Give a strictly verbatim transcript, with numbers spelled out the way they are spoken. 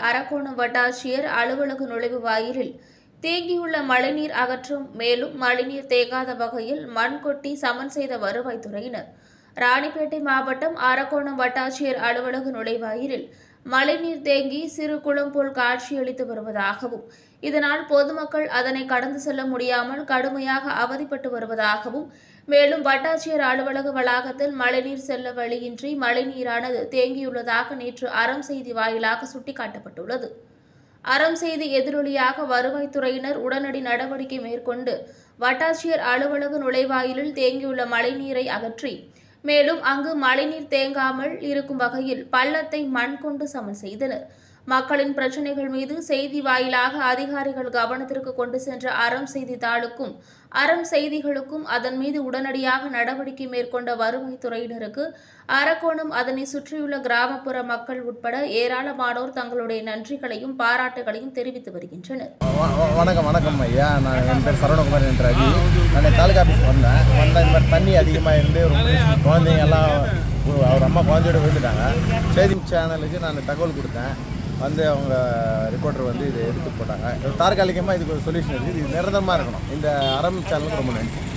அரக்கோணம் வட்டாட்சியர் அலுவலக நுழைவு வாயிலில் தேங்கியுள்ள மழைநீர் அகற்றும் மேலும் மழைநீர் தேங்காத வகையில் மண் கொட்டி சமன் செய்த வருவாய்த்துறையினர். ராணிப்பேட்டை மாவட்டம் அரக்கோணம் வட்டாட்சியர் அலுவலக நுழைவாயிலில் மழைநீர் தேங்கி சிறு குளம் போல் காட்சியளித்து வருவதாகவும் இதனால் பொதுமக்கள் அதனை கடந்து செல்ல முடியாமல் கடுமையாக அவதிப்பட்டு வருவதாகவும் மேலும் வட்டாட்சியர் அலுவலக வளாகத்தில் மழைநீர் செல்ல வழியின்றி மழைநீரானது தேங்கியுள்ளதாக நேற்று அறம் செய்தி வாயிலாக சுட்டிக்காட்டப்பட்டுள்ளது. அறம் செய்தி எதிரொலியாக வருவாய்த்துறையினர் உடனடி நடவடிக்கை மேற்கொண்டு வட்டாட்சியர் அலுவலக நுழைவாயிலில் தேங்கியுள்ள மழைநீரை அகற்றி மேலும் அங்கு மழைநீர் தேங்காமல் இருக்கும் வகையில் பள்ளத்தை மண் கொண்டு சமன் செய்தனர். மக்களின் பிரச்சினைகள் மீது செய்தி வாயிலாக அதிகாரிகள் கவனத்திற்கு கொண்டு சென்ற அறம் செய்தித்தாளுக்கும் அறம் செய்திகளுக்கும் அதன் மீது உடனடியாக நடவடிக்கை மேற்கொண்ட வருவாய்த்துறையினருக்கு அரக்கோணம் அதனை சுற்றியுள்ள கிராமப்புற மக்கள் உட்பட ஏராளமானோர் தங்களுடைய நன்றிகளையும் பாராட்டுகளையும் தெரிவித்து வருகின்றனர். வணக்கம் வணக்கம் ஐயா, நான் என் பேர் சரவணகுமார் என்ற அஜி. நான் தாலுகா ஆஃபீஸ் வந்தேன் வந்தால் இந்த மாதிரி தண்ணி அதிகமாக இருந்து குழந்தைங்க எல்லாம் அவர் அம்மா குழந்தையோடு விழுந்துட்டாங்க. செய்தி சேனலுக்கு நான் தகவல் கொடுத்தேன். வந்து அவங்க ரிப்போர்ட்டர் வந்து இதை எடுத்து போட்டாங்க. தற்காலிகமாக இதுக்கு ஒரு சொல்யூஷன் இருக்குது. இது நிரந்தரமாக இருக்கணும். இந்த அறம் சேனலுக்கு ரொம்ப நன்றி.